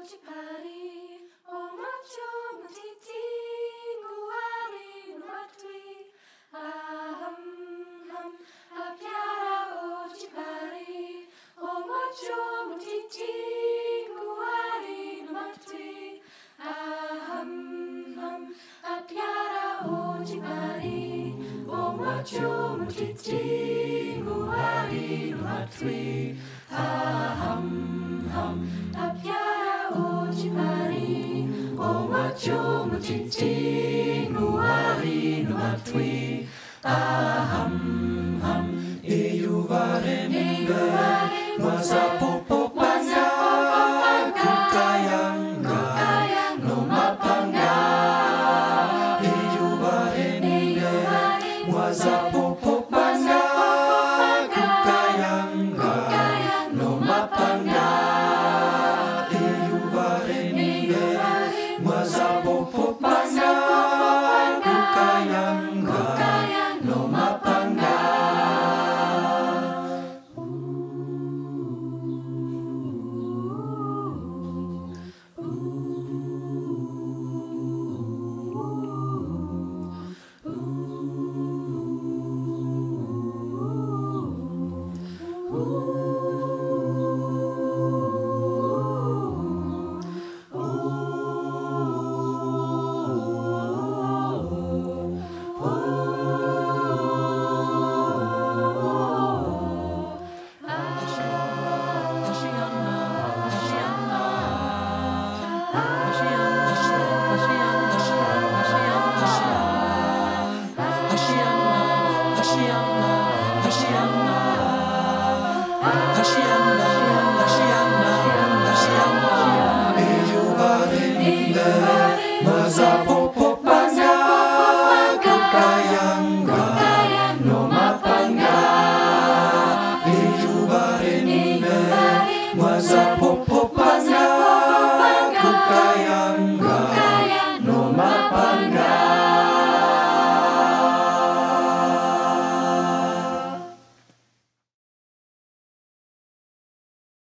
Ojipari, O Macho Matiti, Muari Matui, Aham Ham, Apiara Ojipari, O Macho Matiti, Muari Matui, Aham Ham, Apiara Ojipari, O Macho Matiti, Muari Matui, Aham Ham, Apiara Ojipari, O Macho Matiti, Muari Matui, Aham Ham, Eyuvarenga, Masapopopanga, Kukayanga, Nomapanga, Eyuvarenga, Masapopopanga, Kukayanga, Nomapanga, Eyuvarenga, Masapopopanga, Kukayanga, Nomapanga. Eyuvarenga,